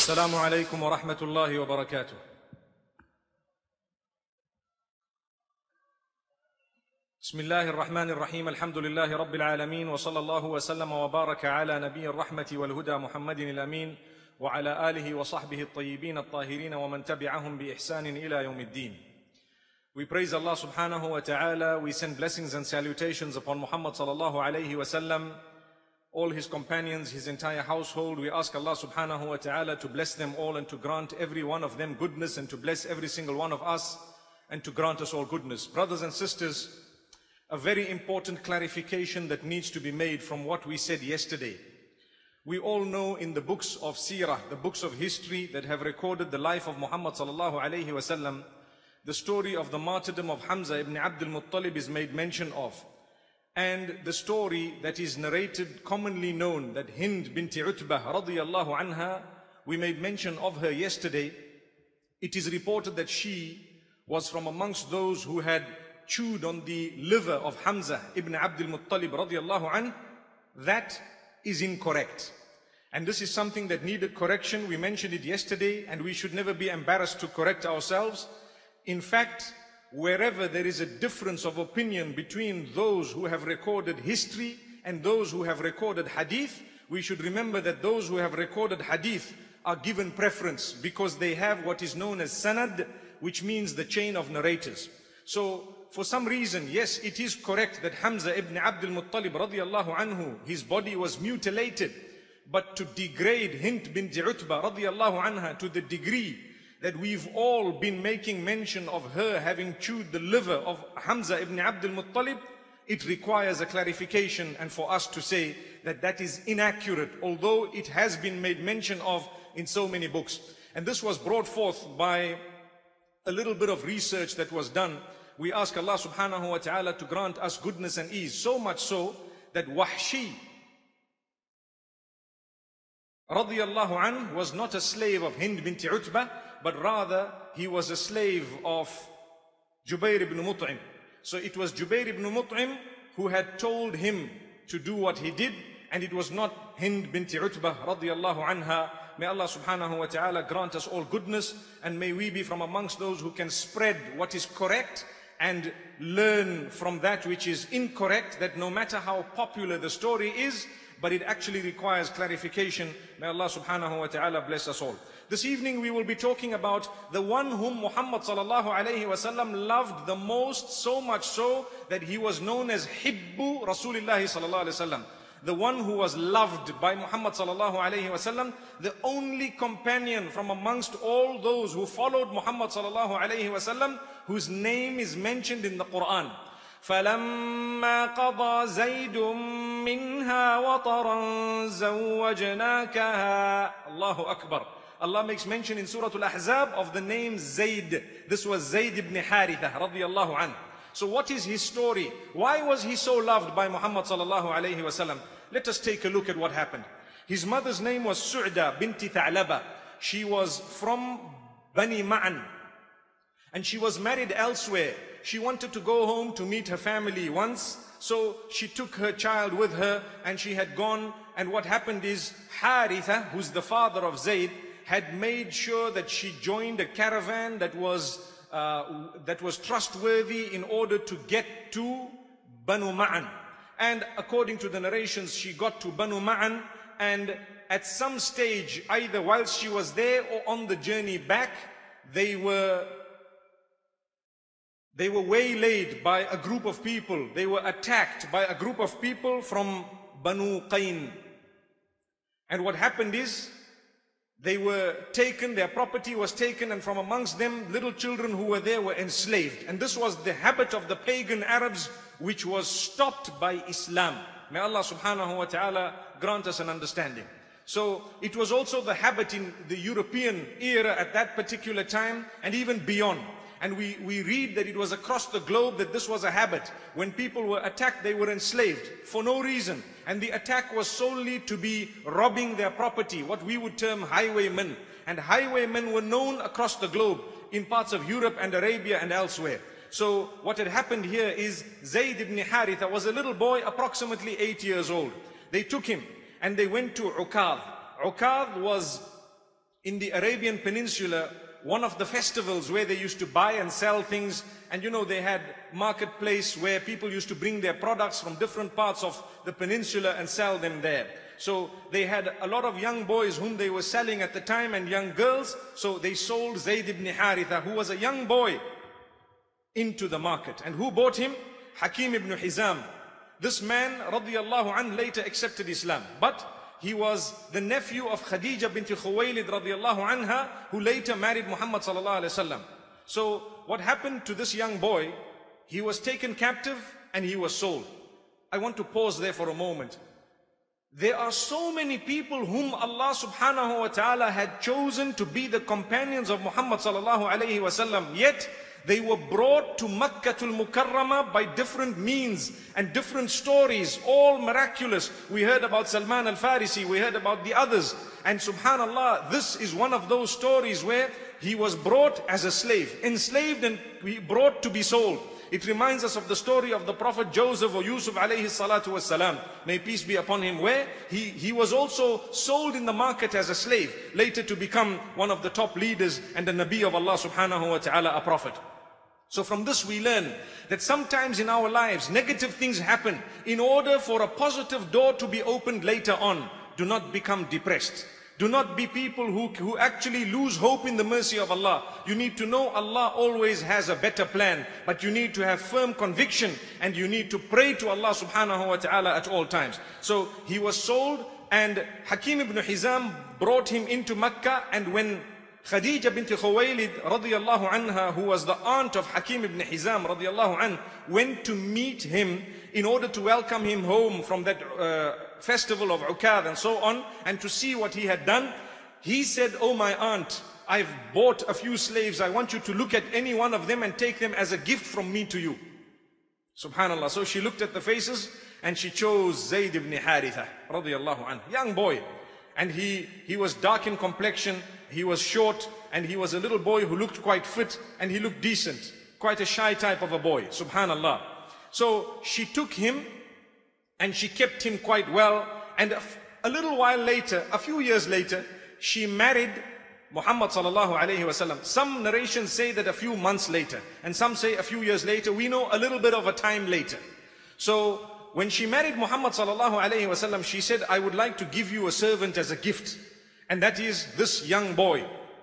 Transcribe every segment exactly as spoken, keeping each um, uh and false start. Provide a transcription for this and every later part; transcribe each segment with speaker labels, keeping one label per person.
Speaker 1: السلام عليكم ورحمة الله وبركاته. بسم الله الرحمن الرحيم. الحمد لله رب العالمين، وصلى الله وسلم وبارك على نبي الرحمة والهدى محمد الأمين وعلى آله وصحبه الطيبين الطاهرين ومن تبعهم بإحسان إلى يوم الدين. We praise Allah subhanahu wa ta'ala. We send blessings and salutations upon Muhammad sallallahu alayhi wa sallam, all his companions, his entire household. We ask Allah subhanahu wa ta'ala to bless them all and to grant every one of them goodness, and to bless every single one of us and to grant us all goodness. Brothers and sisters, a very important clarification that needs to be made from what we said yesterday. We all know in the books of Seerah, the books of history that have recorded the life of Muhammad sallallahu alayhi wa sallam, the story of the martyrdom of Hamza ibn Abdul Muttalib is made mention of. And the story that is narrated, commonly known, that Hind binti Utbah radiyallahu anha, we made mention of her yesterday. It is reported that she was from amongst those who had chewed on the liver of Hamza ibn Abdul Muttalib radiyallahu anh. That is incorrect. And this is something that needed correction. We mentioned it yesterday, and we should never be embarrassed to correct ourselves. In fact, wherever there is a difference of opinion between those who have recorded history and those who have recorded hadith, we should remember that those who have recorded hadith are given preference because they have what is known as sanad, which means the chain of narrators. So, for some reason, yes, it is correct that Hamza ibn Abdul Muttalib radiyallahu anhu, his body was mutilated, but to degrade Hind binti Utbah radiyallahu anha to the degree that we've all been making mention of her having chewed the liver of Hamza ibn Abdul Muttalib, it requires a clarification, and for us to say that that is inaccurate, although it has been made mention of in so many books. And this was brought forth by a little bit of research that was done. We ask Allah subhanahu wa ta'ala to grant us goodness and ease, so much so that Wahshi radiyallahu anh was not a slave of Hind binti Utbah, but rather he was a slave of Jubair ibn Mut'im. So it was Jubair ibn Mut'im who had told him to do what he did, and it was not Hind binti Utbah radiyallahu anha. May Allah subhanahu wa ta'ala grant us all goodness, and may we be from amongst those who can spread what is correct and learn from that which is incorrect, that no matter how popular the story is, but it actually requires clarification. May Allah subhanahu wa ta'ala bless us all. This evening we will be talking about the one whom Muhammad sallallahu alayhi wa sallam loved the most, so much so that he was known as Hibbu Rasulullah sallallahu alayhi wa sallam. The one who was loved by Muhammad sallallahu alayhi wa sallam, the only companion from amongst all those who followed Muhammad sallallahu alayhi wa sallam, whose name is mentioned in the Quran. فَلَمَّا قَضَى زَيْدٌ مِّنْهَا وَطَرًا زَوَّجْنَاكَهَا. Allahu Akbar. Allah makes mention in Surah Al-Ahzab of the name Zayd. This was Zayd ibn Haritha radiyallahu anhu. So what is his story? Why was he so loved by Muhammad sallallahu alayhi wa sallam? Let us take a look at what happened. His mother's name was Su'da binti Tha'laba. She was from Bani Ma'an, and she was married elsewhere. She wanted to go home to meet her family once, so she took her child with her, and she had gone. And what happened is Haritha, who's the father of Zayd, had made sure that she joined a caravan that was uh, that was trustworthy in order to get to Banu Ma'an. And according to the narrations, she got to Banu Ma'an, and at some stage, either whilst she was there or on the journey back, they were they were waylaid by a group of people. They were attacked by a group of people from Banu Qayn. And what happened is, they were taken, their property was taken, and from amongst them, little children who were there were enslaved. And this was the habit of the pagan Arabs, which was stopped by Islam. May Allah subhanahu wa ta'ala grant us an understanding. So it was also the habit in the European era at that particular time, and even beyond. And we, we read that it was across the globe that this was a habit. When people were attacked, they were enslaved for no reason. And the attack was solely to be robbing their property, what we would term highwaymen. And highwaymen were known across the globe in parts of Europe and Arabia and elsewhere. So what had happened here is Zayd ibn Haritha was a little boy, approximately eight years old. They took him and they went to Ukadh. Ukadh was in the Arabian Peninsula, one of the festivals where they used to buy and sell things, and you know, they had marketplace where people used to bring their products from different parts of the peninsula and sell them there. So they had a lot of young boys whom they were selling at the time, and young girls. So they sold Zayd ibn Haritha, who was a young boy, into the market. And who bought him? Hakim ibn Hizam. This man, radiyallahu anhu, later accepted Islam. But he was the nephew of Khadija bint Khuwaylid, radiyallahu anha, who later married Muhammad sallallahu alaihi wasallam. So what happened to this young boy? He was taken captive and he was sold. I want to pause there for a moment. There are so many people whom Allah subhanahu wa ta'ala had chosen to be the companions of Muhammad sallallahu alayhi wa sallam, yet they were brought to Makkatul Mukarramah by different means and different stories, all miraculous. We heard about Salman al-Farisi, we heard about the others. And subhanallah, this is one of those stories where he was brought as a slave, enslaved and brought to be sold. It reminds us of the story of the Prophet Joseph or Yusuf alayhi salatu wasalam, may peace be upon him, where he, he was also sold in the market as a slave, later to become one of the top leaders and the Nabi of Allah subhanahu wa ta'ala, a prophet. So from this we learn that sometimes in our lives negative things happen. In order for a positive door to be opened later on, do not become depressed. Do not be people who, who actually lose hope in the mercy of Allah. You need to know Allah always has a better plan, but you need to have firm conviction and you need to pray to Allah subhanahu wa ta'ala at all times. So he was sold, and Hakim ibn Hizam brought him into Mecca, and when Khadija bint Khuwaylid radiyallahu anha, who was the aunt of Hakim ibn Hizam radiyallahu anh, went to meet him in order to welcome him home from that uh, festival of Ukad and so on, and to see what he had done, he said, "Oh my aunt, I've bought a few slaves. I want you to look at any one of them and take them as a gift from me to you." Subhanallah. So she looked at the faces and she chose Zayd ibn Haritha radiyallahu anhu, young boy. And he, he was dark in complexion, he was short, and he was a little boy who looked quite fit, and he looked decent, quite a shy type of a boy, subhanallah. So she took him and she kept him quite well, and a, a little while later, a few years later, she married Muhammad sallallahu alayhi wasallam. Some narrations say that a few months later, and some say a few years later. We know a little bit of a time later. So when she married Muhammad sallallahu alayhi wasallam, she said, "I would like to give you a servant as a gift." And that is this young boy.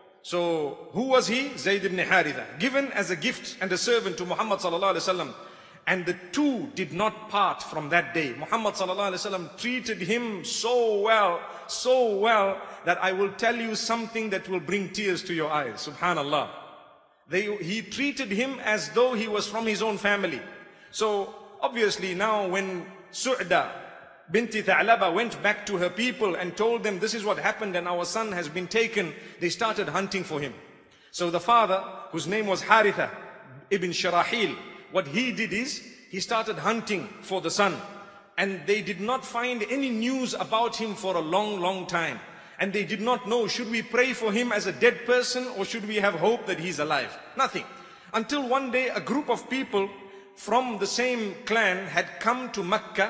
Speaker 1: So who was he? Zayd ibn Haritha, given as a gift and a servant to Muhammad sallallahu alayhi wasallam. And the two did not part from that day. Muhammad sallallahu alayhi wasallam treated him so well, so well, that I will tell you something that will bring tears to your eyes. Subhanallah. They, he treated him as though he was from his own family. So obviously now when Su'da binti Tha'laba went back to her people and told them, "This is what happened and our son has been taken," they started hunting for him. So the father, whose name was Haritha ibn Shirahil, what he did is, he started hunting for the son. And they did not find any news about him for a long, long time. And they did not know, should we pray for him as a dead person or should we have hope that he's alive? Nothing. Until one day a group of people from the same clan had come to Mecca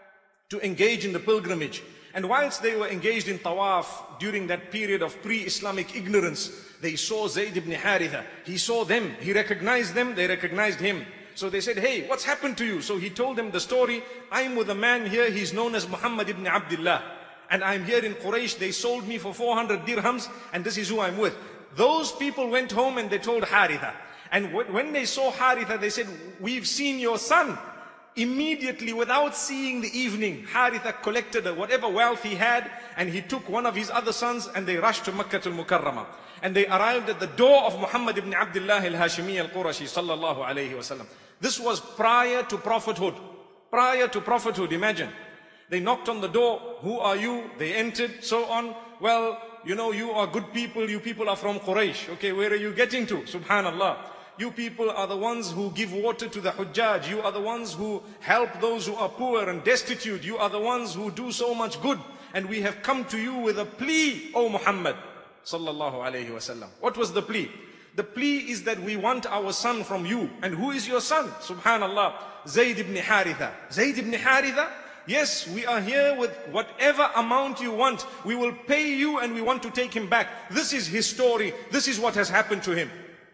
Speaker 1: to engage in the pilgrimage. And whilst they were engaged in tawaf during that period of pre-Islamic ignorance, they saw Zayd ibn Haritha. He saw them, he recognized them, they recognized him. So they said, "Hey, what's happened to you?" So he told them the story. "I'm with a man here, he's known as Muhammad ibn Abdullah. And I'm here in Quraysh, they sold me for four hundred dirhams, and this is who I'm with." Those people went home and they told Haritha. And when they saw Haritha, they said, "We've seen your son." Immediately, without seeing the evening, Haritha collected whatever wealth he had, and he took one of his other sons, and they rushed to Makkah al-Mukarramah. And they arrived at the door of Muhammad ibn Abdullah al-Hashimi al-Qurashi sallallahu alayhi wa sallam. This was prior to prophethood. Prior to prophethood, imagine. They knocked on the door. "Who are you?" They entered, so on. "Well, you know, you are good people. You people are from Quraysh." "Okay, where are you getting to?" Subhanallah. "You people are the ones who give water to the Hujjaj. You are the ones who help those who are poor and destitute. You are the ones who do so much good. And we have come to you with a plea, O Muhammad sallallahu alayhi wasallam." What was the plea? The plea is that we want our son from you. And who is your son? Subhanallah. Zayd ibn Haritha. Zayd ibn Haritha Yes, we are here with whatever amount you want. We will pay you and we want to take him back. This is his story. This is what has happened to him.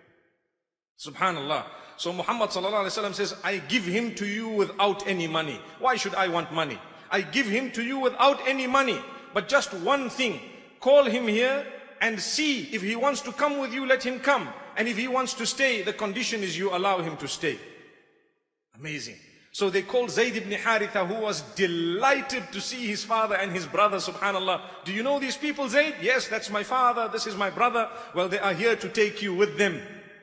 Speaker 1: Subhanallah. So Muhammad sallallahu alaihi wasallam says, I give him to you without any money. Why should I want money? I give him to you without any money. But just one thing, call him here and see if he wants to come with you, let him come. And if he wants to stay, the condition is you allow him to stay. Amazing. So they called Zayd ibn Haritha, who was delighted to see his father and his brother, subhanallah. Do you know these people, Zayd? Yes, that's my father, this is my brother. Well, they are here to take you with them.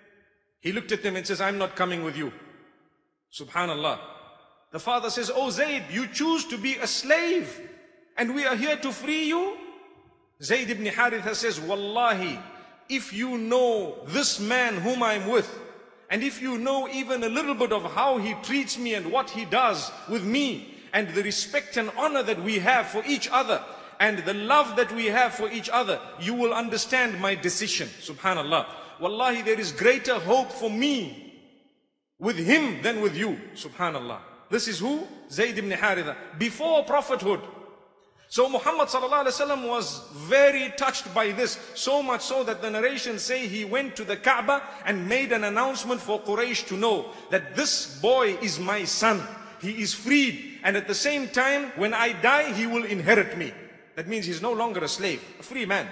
Speaker 1: He looked at them and says, I'm not coming with you. Subhanallah. The father says, oh Zayd, you choose to be a slave and we are here to free you? Zayd ibn Haritha says, Wallahi, if you know this man whom I'm with, and if you know even a little bit of how he treats me and what he does with me, and the respect and honor that we have for each other, and the love that we have for each other, you will understand my decision. Subhanallah. Wallahi, there is greater hope for me with him than with you. Subhanallah. This is who? Zayd ibn Haritha. Before prophethood. So Muhammad sallallahu alaihi wasallam was very touched by this, so much so that the narrations say he went to the Kaaba and made an announcement for Quraysh to know that this boy is my son. He is freed, and at the same time, when I die, he will inherit me. That means he's no longer a slave, a free man.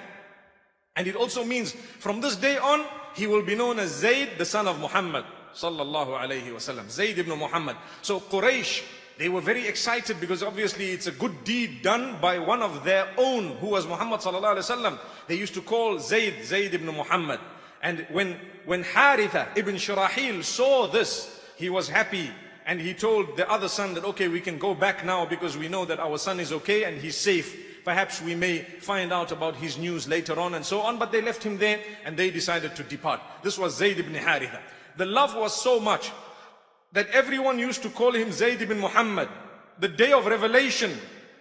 Speaker 1: And it also means from this day on, he will be known as Zayd, the son of Muhammad sallallahu alaihi wasallam. Zayd ibn Muhammad. So Quraysh, they were very excited because obviously it's a good deed done by one of their own, who was Muhammad sallallahu alaihi wasallam. They used to call Zayd, Zayd ibn Muhammad. And when, when Haritha ibn Shurahil saw this, he was happy. And he told the other son that, okay, we can go back now because we know that our son is okay and he's safe. Perhaps we may find out about his news later on and so on. But they left him there and they decided to depart. This was Zayd ibn Haritha. The love was so much that everyone used to call him Zayd ibn Muhammad. The day of revelation,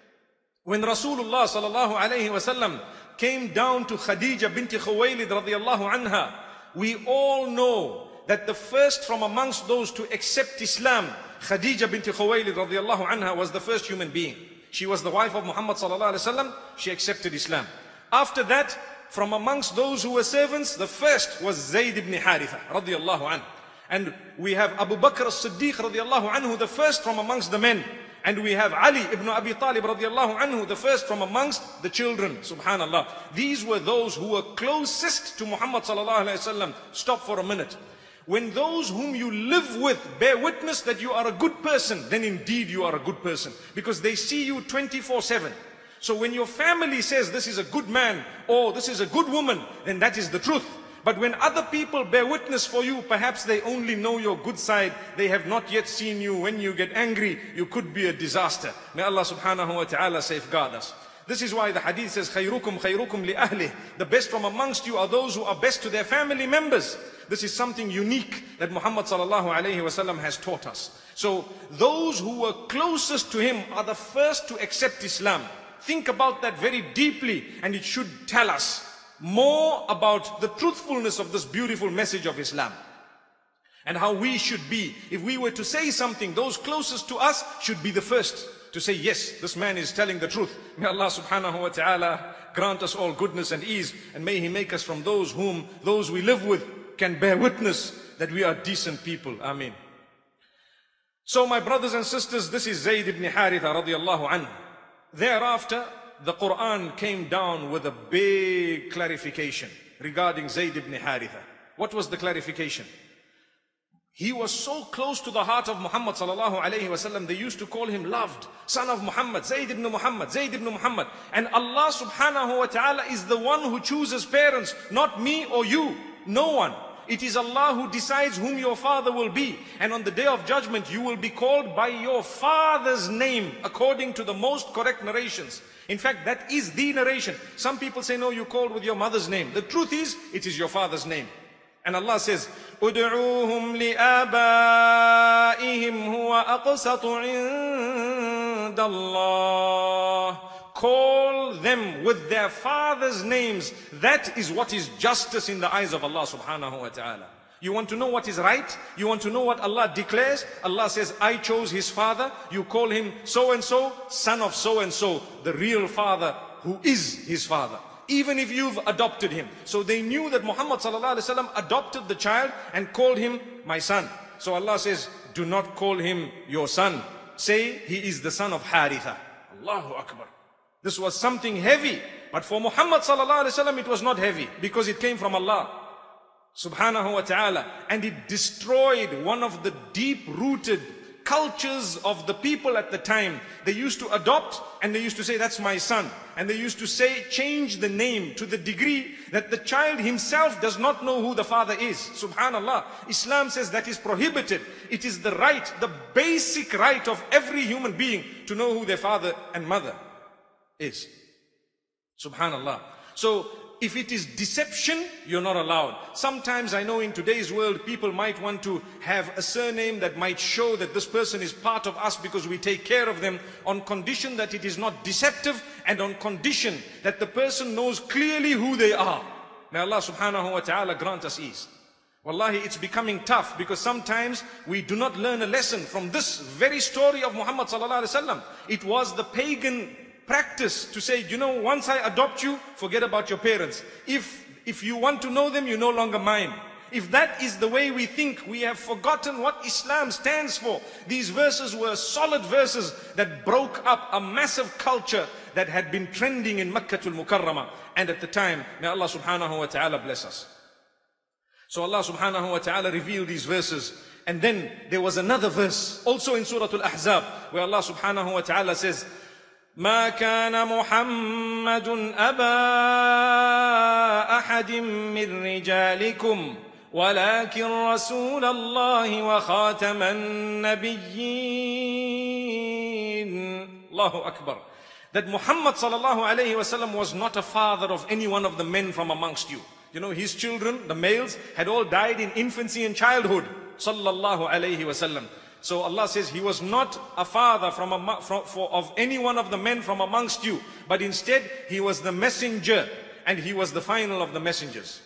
Speaker 1: when Rasulullah sallallahu alayhi wasallam came down to Khadija binti Khuwaylid radiyallahu anha, we all know that the first from amongst those to accept Islam, Khadija binti Khuwaylid radiyallahu anha, was the first human being. She was the wife of Muhammad sallallahu alayhi wasallam. She accepted Islam. After that, from amongst those who were servants, the first was Zayd ibn Haritha radiyallahu anhu. And we have Abu Bakr as-Siddiq radiallahu anhu, the first from amongst the men. And we have Ali ibn Abi Talib radiallahu anhu, the first from amongst the children. Subhanallah. These were those who were closest to Muhammad sallallahu alayhi wasallam. Stop for a minute. When those whom you live with bear witness that you are a good person, then indeed you are a good person. Because they see you twenty-four seven. So when your family says this is a good man or this is a good woman, then that is the truth. But when other people bear witness for you, perhaps they only know your good side. They have not yet seen you. When you get angry, you could be a disaster. May Allah subhanahu wa ta'ala safeguard us. This is why the hadith says, خَيْرُكُمْ خَيْرُكُمْ لِأَهْلِهِ. The best from amongst you are those who are best to their family members. This is something unique that Muhammad sallallahu alayhi wasallam has taught us. So those who were closest to him are the first to accept Islam. Think about that very deeply, and it should tell us more about the truthfulness of this beautiful message of Islam. And how we should be. If we were to say something, those closest to us should be the first to say, yes, this man is telling the truth. May Allah subhanahu wa ta'ala grant us all goodness and ease. And may He make us from those whom those we live with can bear witness that we are decent people. Ameen. So my brothers and sisters, this is Zayd ibn Haritha radiallahu anhu. Thereafter, the Quran came down with a big clarification regarding Zayd ibn Haritha. What was the clarification? He was so close to the heart of Muhammad sallallahu alayhi wasallam, they used to call him loved, son of Muhammad, Zayd ibn Muhammad, Zayd ibn Muhammad. And Allah subhanahu wa ta'ala is the one who chooses parents, not me or you, no one. It is Allah who decides whom your father will be. And on the day of judgment, you will be called by your father's name, according to the most correct narrations. In fact, that is the narration. Some people say, no, you called with your mother's name. The truth is, it is your father's name. And Allah says, "Ud'uuhum li'abaihim huwa aqsatu 'inda Allah." Call them with their fathers' names. That is what is justice in the eyes of Allah subhanahu wa ta'ala. You want to know what is right? You want to know what Allah declares? Allah says, I chose his father. You call him so-and-so, son of so-and-so, the real father who is his father. Even if you've adopted him. So they knew that Muhammad sallallahu alaihi wasallam adopted the child and called him my son. So Allah says, do not call him your son. Say he is the son of Haritha. Allahu Akbar. This was something heavy. But for Muhammad sallallahu alaihi wasallam it was not heavy because it came from Allah subhanahu wa ta'ala, and it destroyed one of the deep-rooted cultures of the people at the time. They used to adopt and they used to say, that's my son. And they used to say, change the name to the degree that the child himself does not know who the father is. Subhanallah. Islam says that is prohibited. It is the right, the basic right of every human being to know who their father and mother is. Subhanallah. So, if it is deception, you're not allowed. Sometimes I know in today's world, people might want to have a surname that might show that this person is part of us because we take care of them, on condition that it is not deceptive and on condition that the person knows clearly who they are. May Allah subhanahu wa ta'ala grant us ease. Wallahi, it's becoming tough because sometimes we do not learn a lesson from this very story of Muhammad sallallahu alaihi wasallam. It was the pagan practice to say, you know, once I adopt you, forget about your parents. If, if you want to know them, you're no longer mine. If that is the way we think, we have forgotten what Islam stands for. These verses were solid verses that broke up a massive culture that had been trending in Makkatul Mukarramah. And at the time, may Allah subhanahu wa ta'ala bless us. So Allah subhanahu wa ta'ala revealed these verses. And then there was another verse, also in Surah Al-Ahzab, where Allah subhanahu wa ta'ala says, ما كان محمد أبا أحد من رجالكم ولكن رسول الله وخاتم النبيين. Allahu Akbar. That Muhammad sallallahu alayhi wasallam was not a father of any one of the men from amongst you. You know, his children, the males, had all died in infancy and childhood. Sallallahu alayhi wasallam. So Allah says he was not a father from, a, from for, of any one of the men from amongst you, but instead he was the messenger and he was the final of the messengers.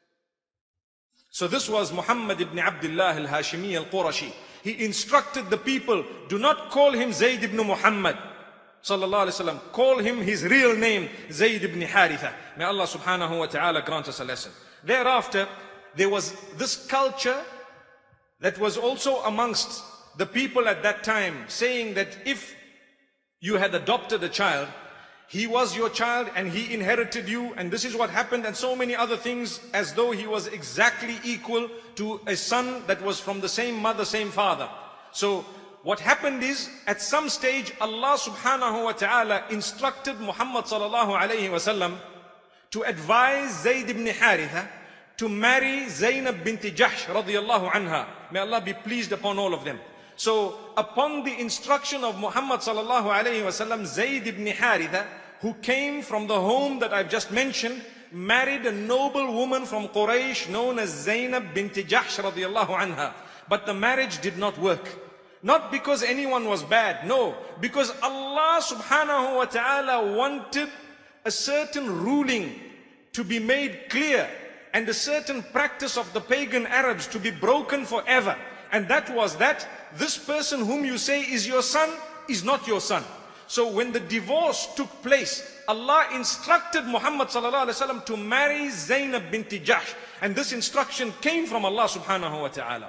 Speaker 1: So this was Muhammad ibn Abdullah al-Hashimi al-Qurashi. He instructed the people, do not call him Zayd ibn Muhammad sallallahu alaihi wasallam. Call him his real name, Zayd ibn Haritha. May Allah subhanahu wa ta'ala grant us a lesson. Thereafter, there was this culture that was also amongst the people at that time, saying that if you had adopted a child, he was your child and he inherited you, and this is what happened, and so many other things, as though he was exactly equal to a son that was from the same mother, same father. So what happened is, at some stage, Allah subhanahu wa ta'ala instructed Muhammad sallallahu alayhi wa sallam to advise Zayd ibn Haritha to marry Zainab bint Jahsh radiyallahu anha. May Allah be pleased upon all of them. So, upon the instruction of Muhammad sallallahu alayhi wa sallam, Zayd ibn Haritha, who came from the home that I've just mentioned, married a noble woman from Quraysh known as Zainab bint Jahsh radiyallahu anha. But the marriage did not work. Not because anyone was bad, no. Because Allah subhanahu wa ta'ala wanted a certain ruling to be made clear and a certain practice of the pagan Arabs to be broken forever. And that was that this person whom you say is your son is not your son. So when the divorce took place, Allah instructed Muhammad sallallahu alaihi wasallam to marry Zainab bint Jahsh. And this instruction came from Allah subhanahu wa ta'ala.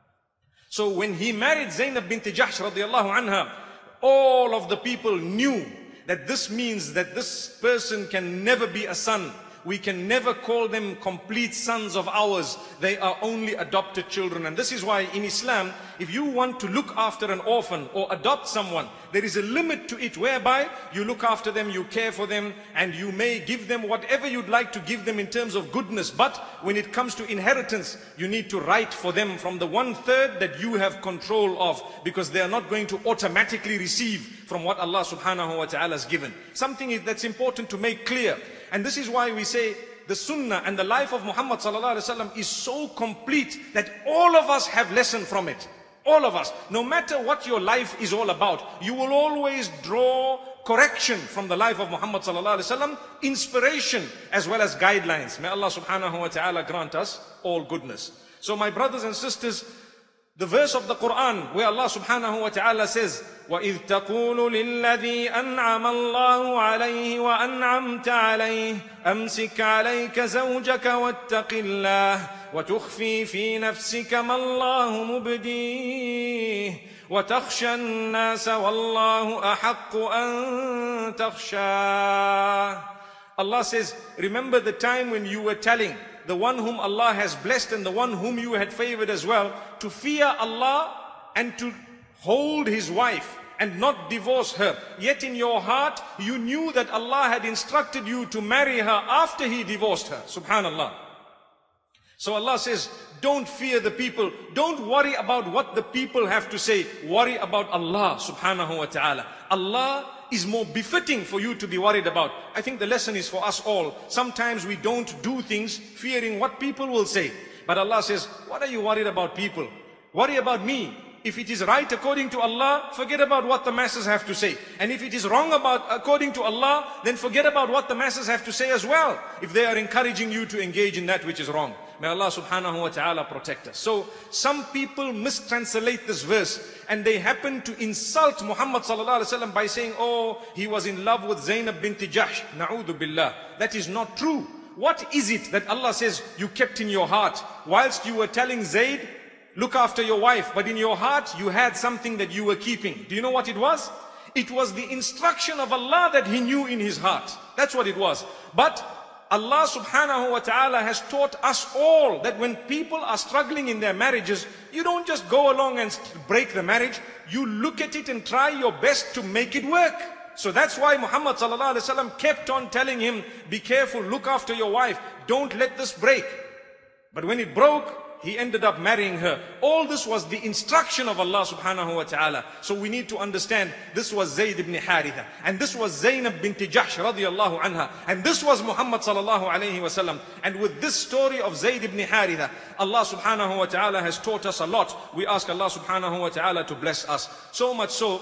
Speaker 1: So when he married Zainab bint Jahsh radiallahu anha, all of the people knew that this means that this person can never be a son. We can never call them complete sons of ours. They are only adopted children. And this is why in Islam, if you want to look after an orphan or adopt someone, there is a limit to it whereby you look after them, you care for them, and you may give them whatever you'd like to give them in terms of goodness. But when it comes to inheritance, you need to write for them from the one third that you have control of, because they are not going to automatically receive from what Allah subhanahu wa ta'ala has given. Something that's important to make clear. And this is why we say the sunnah and the life of Muhammad sallallahu alaihi wasallam is so complete that all of us have lesson from it. All of us. No matter what your life is all about, you will always draw correction from the life of Muhammad sallallahu alaihi wasallam, inspiration as well as guidelines. May Allah subhanahu wa ta'ala grant us all goodness. So my brothers and sisters, the verse of the Quran where Allah subhanahu wa ta'ala says, وَإِذْ تَقُولُ لِلَّذِي أَنْعَمَ اللَّهُ عَلَيْهِ وَأَنْعَمْتَ عَلَيْهِ أَمْسِكْ عَلَيْكَ زَوْجَكَ وَاتَّقِ اللَّهِ وَتُخْفِي فِي نَفْسِكَ مَا اللَّهُ مُبْدِيهِ وَتَخْشَى النَّاسَ وَاللَّهُ أَحَقُّ أَن تَخْشَاهُ. Allah says, remember the time when you were telling the one whom Allah has blessed and the one whom you had favored as well, to fear Allah and to hold his wife and not divorce her. Yet in your heart, you knew that Allah had instructed you to marry her after he divorced her. Subhanallah. So Allah says, don't fear the people. Don't worry about what the people have to say. Worry about Allah subhanahu wa ta'ala. Allah is more befitting for you to be worried about. I think the lesson is for us all. Sometimes we don't do things fearing what people will say. But Allah says, what are you worried about people? Worry about me. If it is right according to Allah, forget about what the masses have to say. And if it is wrong about according to Allah, then forget about what the masses have to say as well, if they are encouraging you to engage in that which is wrong. May Allah subhanahu wa ta'ala protect us. So some people mistranslate this verse and they happen to insult Muhammad sallallahu alaihi wasallam by saying, oh, he was in love with Zainab bint Jahsh. Na'udhu billah. That is not true. What is it that Allah says you kept in your heart whilst you were telling Zayd, look after your wife, but in your heart you had something that you were keeping? Do you know what it was? It was the instruction of Allah that he knew in his heart. That's what it was. But Allah subhanahu wa ta'ala has taught us all that when people are struggling in their marriages, you don't just go along and break the marriage. You look at it and try your best to make it work. So that's why Muhammad sallallahu alaihi wasallam kept on telling him, be careful, look after your wife, don't let this break. But when it broke, he ended up marrying her. All this was the instruction of Allah subhanahu wa ta'ala. So we need to understand, this was Zayd ibn Haritha, and this was Zainab bint Jahsh radiyallahu anha, and this was Muhammad sallallahu alayhi wa sallam. And with this story of Zayd ibn Haritha, Allah subhanahu wa ta'ala has taught us a lot. We ask Allah subhanahu wa ta'ala to bless us. So much so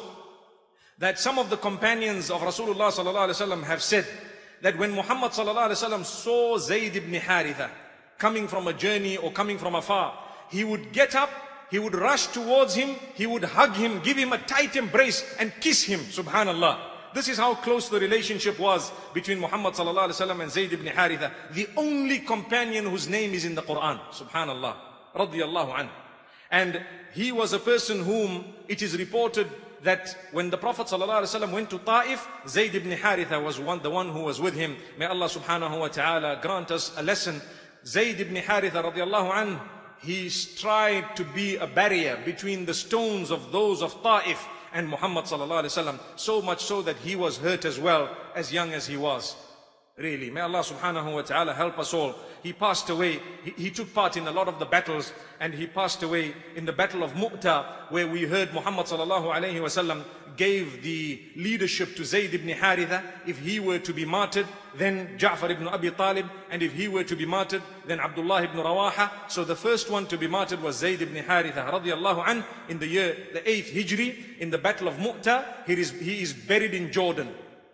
Speaker 1: that some of the companions of Rasulullah sallallahu alayhi wa sallam have said that when Muhammad sallallahu alayhi wa sallam saw Zayd ibn Haritha coming from a journey or coming from afar, he would get up, he would rush towards him, he would hug him, give him a tight embrace and kiss him. Subhanallah. This is how close the relationship was between Muhammad sallallahu alaihi wasallam and Zayd ibn Haritha, the only companion whose name is in the Quran. Subhanallah. Radiyallahu anhu. And he was a person whom it is reported that when the Prophet ﷺ went to Ta'if, Zayd ibn Haritha was one, the one who was with him. May Allah subhanahu wa ta'ala grant us a lesson. Zayd ibn Haritha radiallahu anhu, he tried to be a barrier between the stones of those of Ta'if and Muhammad sallallahu alaihi wasallam, so much so that he was hurt as well, as young as he was. Really, may Allah subhanahu wa ta'ala help us all. He passed away, he, he took part in a lot of the battles, and he passed away in the battle of Mu'ta, where we heard Muhammad sallallahu alayhi wasallam gave the leadership to Zayd ibn Haritha. If he were to be martyred, then Ja'far ibn Abi Talib, and if he were to be martyred, then Abdullah ibn Rawaha. So the first one to be martyred was Zayd ibn Haritha radiallahu anhu in the year, the eighth Hijri, in the battle of Mu'ta. He is, he is buried in Jordan.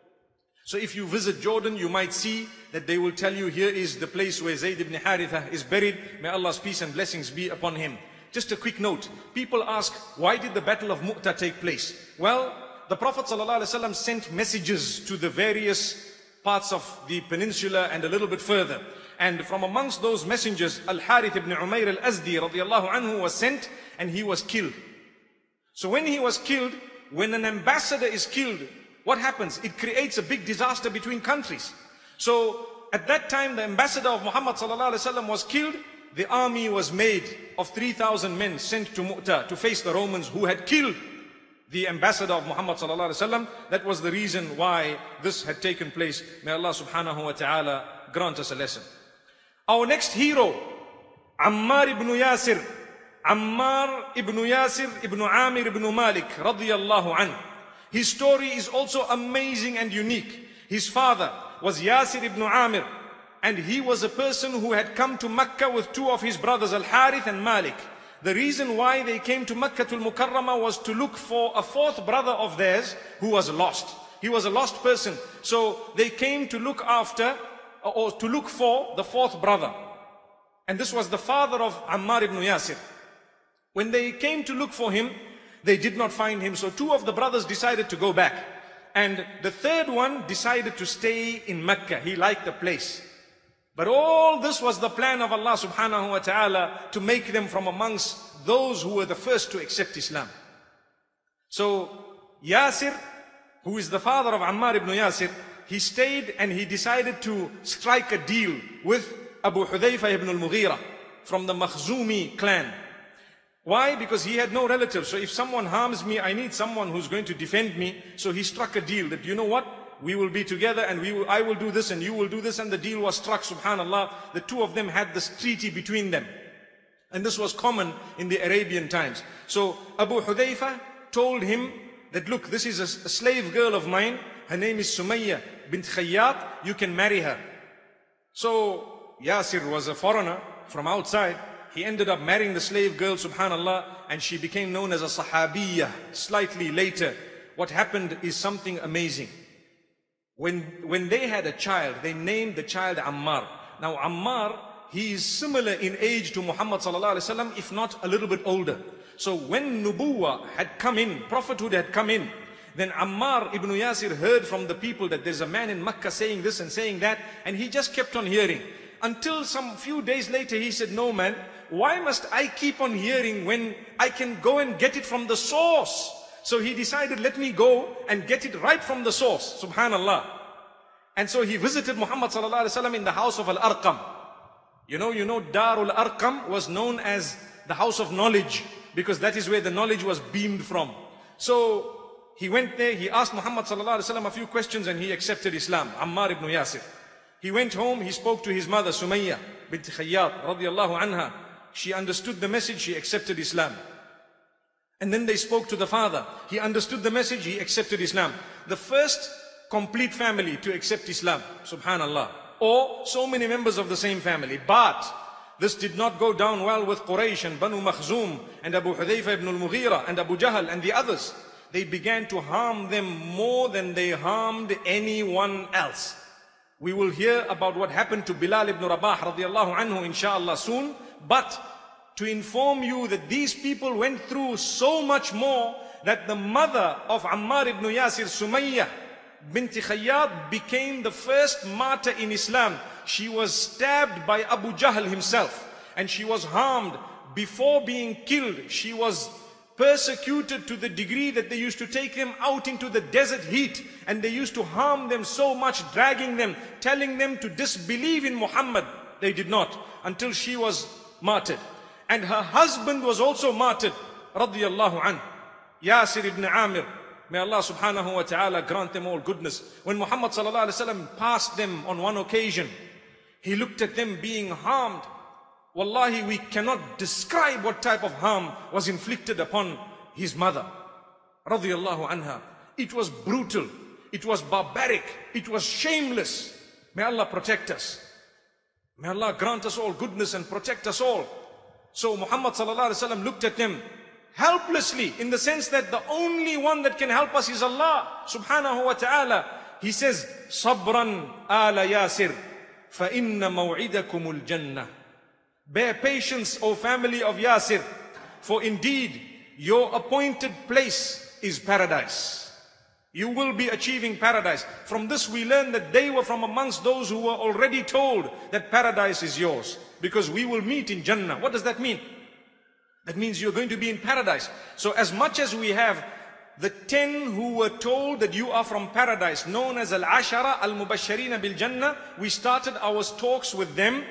Speaker 1: So if you visit Jordan, you might see that they will tell you, here is the place where Zayd ibn Haritha is buried. May Allah's peace and blessings be upon him. Just a quick note. People ask, why did the battle of Mu'ta take place? Well, the Prophet ﷺ sent messages to the various parts of the peninsula and a little bit further. And from amongst those messengers, Al-Harith ibn Umayr al-Azdi radiallahu anhu was sent, and he was killed. So when he was killed, when an ambassador is killed, what happens? It creates a big disaster between countries. So at that time, the ambassador of Muhammad sallallahu alaihi wasallam was killed. The army was made of three thousand men sent to Mu'ta to face the Romans who had killed the ambassador of Muhammad sallallahu alaihi wasallam. That was the reason why this had taken place. May Allah subhanahu wa ta'ala grant us a lesson. Our next hero, Ammar ibn Yasir. Ammar ibn Yasir ibn Amir ibn Malik radiyallahu anhu. His story is also amazing and unique. His father was Yasir ibn Amir, and he was a person who had come to Mecca with two of his brothers, Al-Harith and Malik. The reason why they came to Mecca to Al-Mukarramah was to look for a fourth brother of theirs who was lost. He was a lost person. So they came to look after, or to look for the fourth brother. And this was the father of Ammar ibn Yasir. When they came to look for him, they did not find him. So two of the brothers decided to go back. And the third one decided to stay in Mecca. He liked the place. But all this was the plan of Allah subhanahu wa ta'ala to make them from amongst those who were the first to accept Islam. So Yasir, who is the father of Ammar ibn Yasir, he stayed and he decided to strike a deal with Abu Hudhayfa ibn al-Mughira from the Makhzumi clan. Why? Because he had no relatives. So if someone harms me, I need someone who's going to defend me. So he struck a deal that, you know what? We will be together and we will, I will do this and you will do this. And the deal was struck, subhanallah. The two of them had this treaty between them. And this was common in the Arabian times. So Abu Hudhayfa told him that, look, this is a, a slave girl of mine. Her name is Sumayya bint Khayyat. You can marry her. So Yasir was a foreigner from outside. He ended up marrying the slave girl, subhanallah, and she became known as a Sahabiyah. Slightly later, what happened is something amazing. When, when they had a child, they named the child Ammar. Now Ammar, he is similar in age to Muhammad sallallahu alaihi wasallam, if not a little bit older. So when Nubuwah had come in, prophethood had come in, then Ammar ibn Yasir heard from the people that there's a man in Makkah saying this and saying that, and he just kept on hearing. Until some few days later he said, no man, why must I keep on hearing when I can go and get it from the source? So he decided, let me go and get it right from the source, subhanallah. And so he visited Muhammad sallallahu alaihi wasallam in the house of Al-Arqam. You know, you know, Darul Arqam was known as the house of knowledge, because that is where the knowledge was beamed from. So he went there, he asked Muhammad sallallahu alaihi wasallam a few questions and he accepted Islam, Ammar ibn Yasir. He went home, he spoke to his mother, Sumayya bint Khayyat, radiyallahu anha. She understood the message, she accepted Islam. And then they spoke to the father. He understood the message, he accepted Islam. The first complete family to accept Islam, subhanallah. Or so many members of the same family. But this did not go down well with Quraysh and Banu Makhzum and Abu Hudhayfa ibn al-Mughira and Abu Jahl and the others. They began to harm them more than they harmed anyone else. We will hear about what happened to Bilal ibn Rabah radiallahu anhu inshallah soon. But to inform you that these people went through so much more that the mother of Ammar ibn Yasir, Sumayya bint Khayyat, became the first martyr in Islam. She was stabbed by Abu Jahl himself and she was harmed. Before being killed, she was persecuted to the degree that they used to take them out into the desert heat and they used to harm them so much, dragging them, telling them to disbelieve in Muhammad. They did not, until she was martyred. And her husband was also martyred, radiyallahu anhu, Yasir ibn Amir. May Allah subhanahu wa ta'ala grant them all goodness. When Muhammad sallallahu alaihi wasallam passed them on one occasion, he looked at them being harmed. Wallahi, we cannot describe what type of harm was inflicted upon his mother, radiyallahu anha. It was brutal, it was barbaric, it was shameless. May Allah protect us. May Allah grant us all goodness and protect us all. So Muhammad sallallahu alaihi wasallam looked at them helplessly, in the sense that the only one that can help us is Allah subhanahu wa ta'ala. He says, Sabran ala Yasir, fa inna maw'idakumul jannah. Bear patience, O family of Yasir, for indeed your appointed place is paradise. You will be achieving paradise. From this we learn that they were from amongst those who were already told that paradise is yours, because we will meet in Jannah. What does that mean? That means you're going to be in paradise. So as much as we have the ten who were told that you are from paradise, known as Al-Ashara Al-Mubashirina Bil-Jannah, we started our talks with them.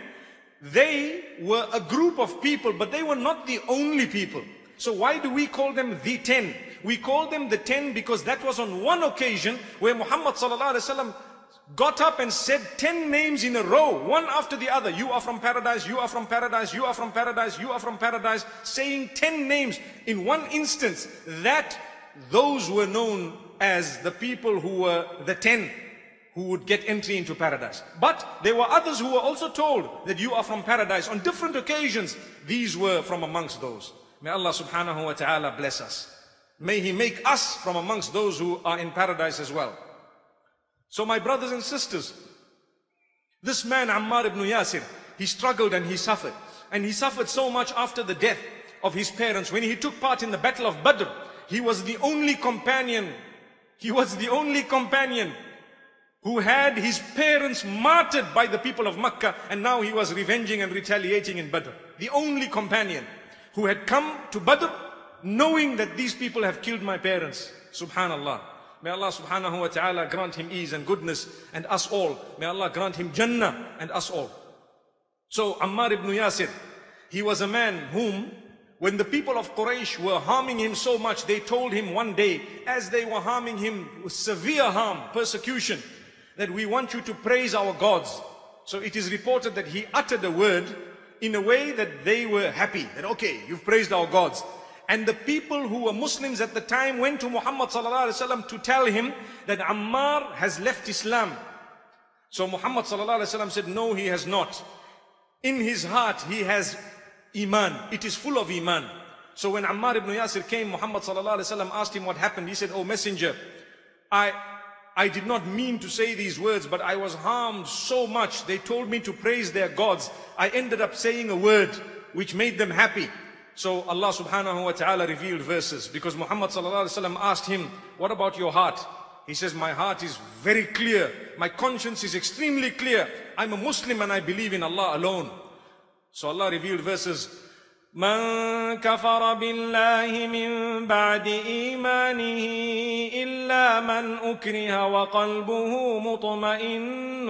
Speaker 1: They were a group of people, but they were not the only people. So why do we call them the ten? We call them the ten because that was on one occasion where Muhammad sallallahu alaihi wasallam got up and said ten names in a row, one after the other. You are from paradise, you are from paradise, you are from paradise, you are from paradise, saying ten names in one instance. That those were known as the people who were the ten who would get entry into paradise. But there were others who were also told that you are from paradise on different occasions. These were from amongst those. May Allah subhanahu wa ta'ala bless us. May He make us from amongst those who are in paradise as well. So my brothers and sisters, this man Ammar ibn Yasir, he struggled and he suffered. And he suffered so much after the death of his parents. When he took part in the battle of Badr, he was the only companion, he was the only companion who had his parents martyred by the people of Makkah, and now he was revenging and retaliating in Badr. The only companion who had come to Badr knowing that these people have killed my parents. Subhanallah. May Allah subhanahu wa ta'ala grant him ease and goodness, and us all. May Allah grant him Jannah and us all. So Ammar ibn Yasir, he was a man whom, when the people of Quraysh were harming him so much, they told him one day, as they were harming him with severe harm, persecution, that we want you to praise our gods. So it is reported that he uttered a word in a way that they were happy, that okay, you've praised our gods. And the people who were Muslims at the time went to Muhammad sallallahu alaihi wasallam to tell him that Ammar has left Islam. So Muhammad sallallahu alaihi wasallam said, no, he has not. In his heart, he has Iman. It is full of Iman. So when Ammar ibn Yasir came, Muhammad sallallahu alaihi wasallam asked him what happened. He said, oh messenger, I, I did not mean to say these words, but I was harmed so much. They told me to praise their gods. I ended up saying a word which made them happy. So Allah subhanahu wa ta'ala revealed verses, because Muhammad sallallahu alaihi wasallam asked him, what about your heart? He says, my heart is very clear. My conscience is extremely clear. I'm a Muslim and I believe in Allah alone. So Allah revealed verses. من كفر بالله من بعد إيمانه إلا من أكره وقلبه مطمئن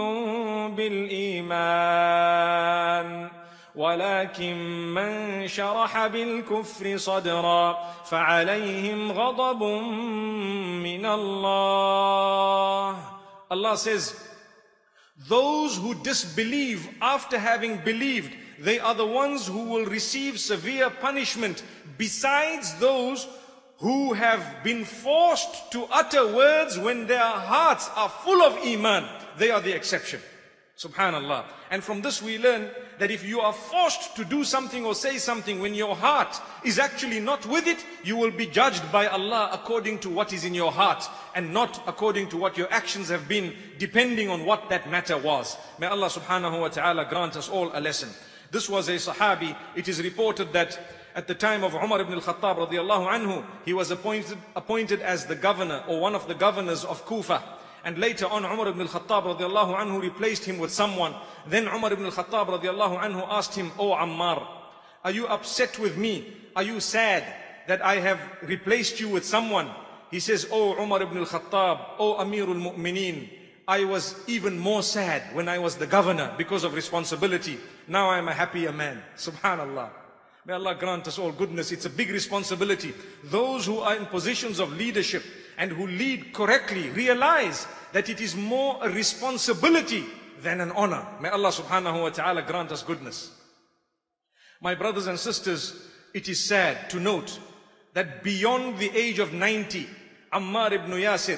Speaker 1: بالإيمان ولكن من شرح بالكفر صدرا فعليهم غضب من الله. Allah says, those who disbelieve after having believed, they are the ones who will receive severe punishment, besides those who have been forced to utter words when their hearts are full of Iman. They are the exception. Subhanallah. And from this we learn that if you are forced to do something or say something when your heart is actually not with it, you will be judged by Allah according to what is in your heart, and not according to what your actions have been, depending on what that matter was. May Allah subhanahu wa ta'ala grant us all a lesson. This was a Sahabi. It is reported that at the time of Umar ibn al-Khattab radiallahu anhu, he was appointed, appointed as the governor, or one of the governors of Kufa. And later on, Umar ibn al-Khattab radiallahu anhu replaced him with someone. Then Umar ibn al-Khattab radiallahu anhu asked him, "O Ammar, are you upset with me? Are you sad that I have replaced you with someone?" He says, "O Umar ibn al-Khattab, O Amirul Mu'mineen, I was even more sad when I was the governor because of responsibility. Now I am a happier man." Subhanallah. May Allah grant us all goodness. It's a big responsibility. Those who are in positions of leadership and who lead correctly realize that it is more a responsibility than an honor. May Allah subhanahu wa ta'ala grant us goodness. My brothers and sisters, it is sad to note that beyond the age of ninety, Ammar ibn Yasir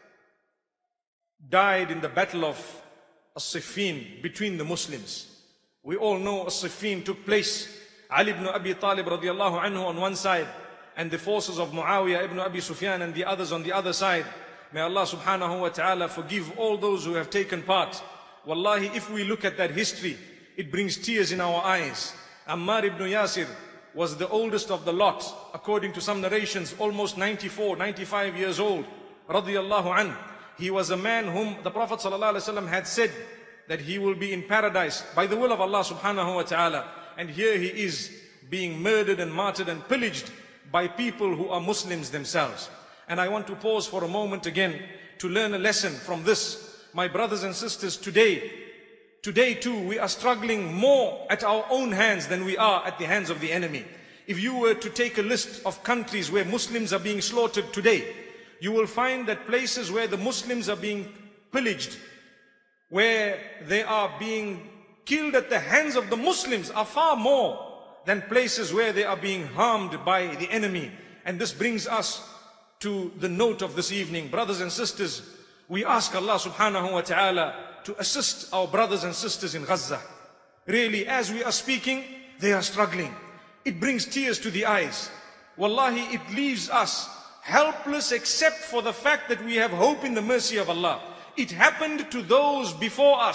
Speaker 1: died in the battle of As-Siffin between the Muslims. We all know As-Siffin took place. Ali ibn Abi Talib radiallahu anhu on one side, and the forces of Muawiyah ibn Abi Sufyan and the others on the other side. May Allah subhanahu wa ta'ala forgive all those who have taken part. Wallahi, if we look at that history, it brings tears in our eyes. Ammar ibn Yasir was the oldest of the lot, according to some narrations, almost ninety-four, ninety-five years old, radiallahu anhu. He was a man whom the Prophet ﷺ had said that he will be in paradise by the will of Allah subhanahu wa ta'ala. And here he is being murdered and martyred and pillaged by people who are Muslims themselves. And I want to pause for a moment again to learn a lesson from this. My brothers and sisters, today, today too, we are struggling more at our own hands than we are at the hands of the enemy. If you were to take a list of countries where Muslims are being slaughtered today, you will find that places where the Muslims are being pillaged, where they are being killed at the hands of the Muslims, are far more than places where they are being harmed by the enemy. And this brings us to the note of this evening. Brothers and sisters, we ask Allah subhanahu wa ta'ala to assist our brothers and sisters in Gaza. Really, as we are speaking, they are struggling. It brings tears to the eyes. Wallahi, it leaves us helpless except for the fact that we have hope in the mercy of Allah. It happened to those before us,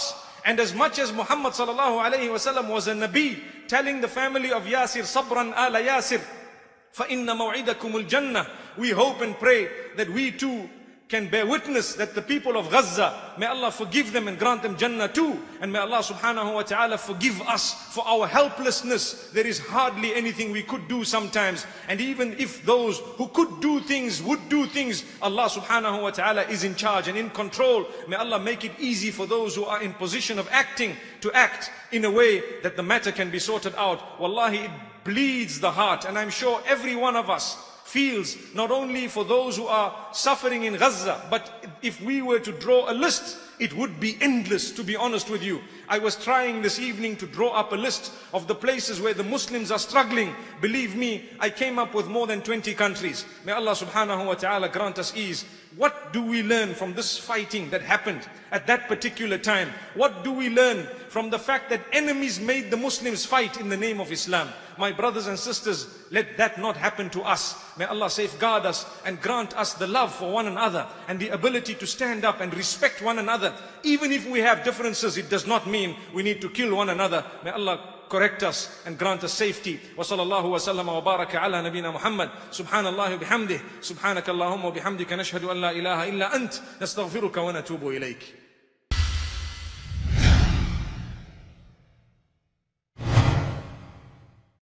Speaker 1: And as much as Muhammad sallallahu alayhi wasallam was a Nabi, telling the family of Yasir, Sabran ala Yasir, فَإِنَّ مَوْعِدَكُمُ الْجَنَّةِ, we hope and pray that we too can bear witness that the people of Gaza, may Allah forgive them and grant them Jannah too. And may Allah subhanahu wa ta'ala forgive us for our helplessness. There is hardly anything we could do sometimes. And even if those who could do things would do things, Allah subhanahu wa ta'ala is in charge and in control. May Allah make it easy for those who are in position of acting to act in a way that the matter can be sorted out. Wallahi, it bleeds the heart, and I'm sure every one of us feels, not only for those who are suffering in Gaza, but if we were to draw a list, it would be endless, to be honest with you. I was trying this evening to draw up a list of the places where the Muslims are struggling. Believe me, I came up with more than twenty countries. May Allah subhanahu wa ta'ala grant us ease. What do we learn from this fighting that happened at that particular time? What do we learn from the fact that enemies made the Muslims fight in the name of Islam? My brothers and sisters, let that not happen to us. May Allah safeguard us and grant us the love for one another and the ability to stand up and respect one another. Even if we have differences, it does not mean we need to kill one another. May Allah correct us and grant us safety. Wa sallallahu wa sallam wa baraka ala nabina Muhammad. Subhanallah wa bihamdih. Subhanakallahumma wa bihamdika nashhadu an la ilaha illa ant. Nastaghfiruka wa natubu ilayk.